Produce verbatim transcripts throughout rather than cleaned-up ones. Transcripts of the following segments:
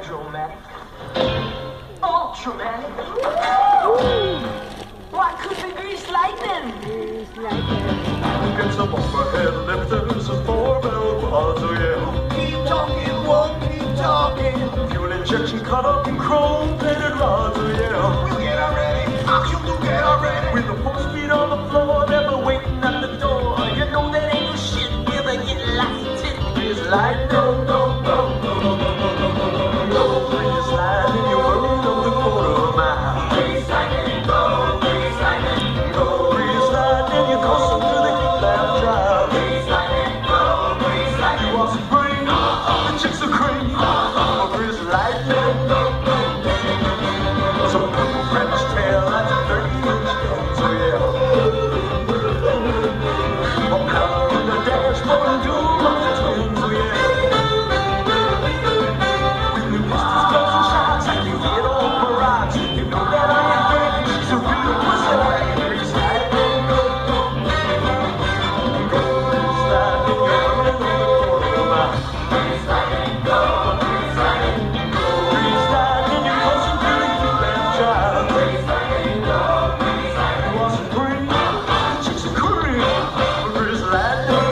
Hydromatic. Ultramatic. Why could we grease lightning? Grease lightning. Get some overhead lifters and four bell rods, oh yeah. Keep talking, won't keep talking. Fuel injection cut up in chrome plated rods, oh yeah. We'll get already. Auction will get already. With the full speed on the floor, never waiting at the door. You know that ain't no shit. You're gonna get lots of tips. Grease lightning, go, go, go, go, go, go, go, go, go, go. Grease lightning, you're worried of the quarter mile. Grease lightning, go, grease lightning, go. Grease lightning, you're close to the heat lamp drive. Grease lightning, go, grease lightning. You want some brain, the chicks are cream. Grease lightning, go, go, go. Some purple French tail, that's a thirty inch gun, so yeah. A power in the dashboard and two muscle twins, so yeah. With new pistols, guns, and shots, I can get on my rocks. You know that I ain't ready, she's a real pussy. Grease lightning, go, go, go. Grease lightning, you're running on the quarter mile. Grease lightning, go, grease lightning, go. Grease lightning, you're closing to the heat lamp drive. Grease lightning, go, grease lightning. You want some green, the chicks are cream. Grease lightning.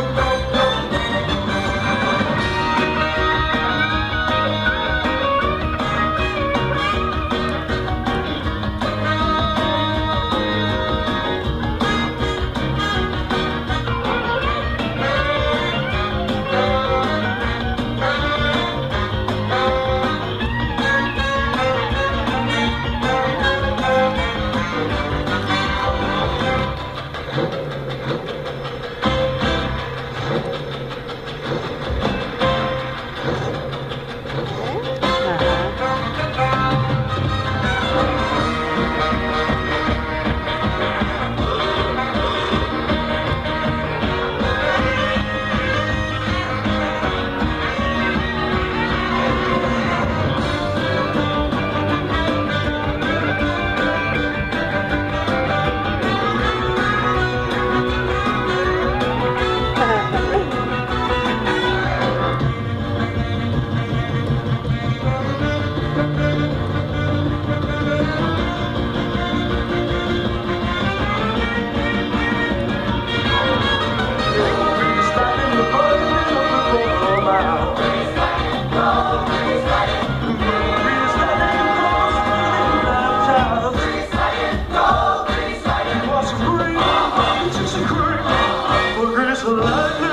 Grease lightning, you're burning up the quarter mile. Grease lightning, go, grease lightning. Grease lightning, you're closing to the heat lamp drive. Grease lightning, go, grease lightning. You want some green, the chicks are cream. Grease lightning.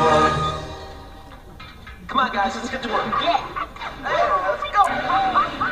Come on, guys, let's get to work. Yeah. Hey, let's go.